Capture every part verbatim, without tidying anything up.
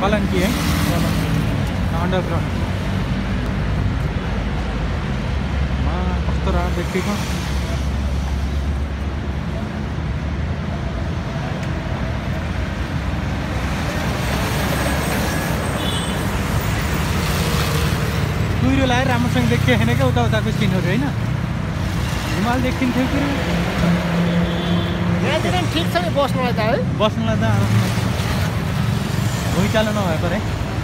कलङ्की है अन्डरग्राउन्ड कस्तो रह्यो व्यक्तिको कुहिरो लगाएर राम्रोसँग देखिएको छैन क्या उता उताको सिनहरू होइन हिमाल देखिन्थ्यो कि यहाँतिर ठिक छ नि बस्नुलाई त है बस्नुलाई त भुइँचालो नभए पर है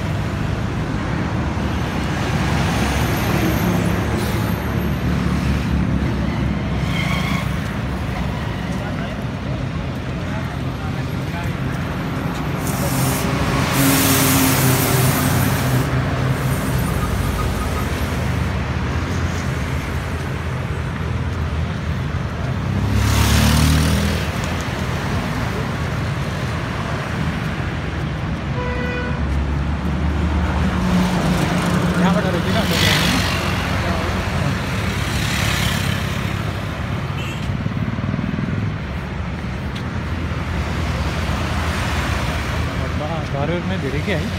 घरहरू नै धेरै क्या है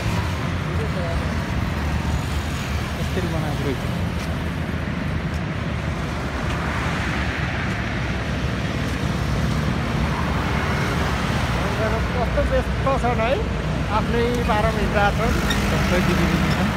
कसरी बनाएको रहेछ कस्तो व्यस्त छन् है आफ्नै बाह्र मिनट छन् सबै दिदी दिदी छन्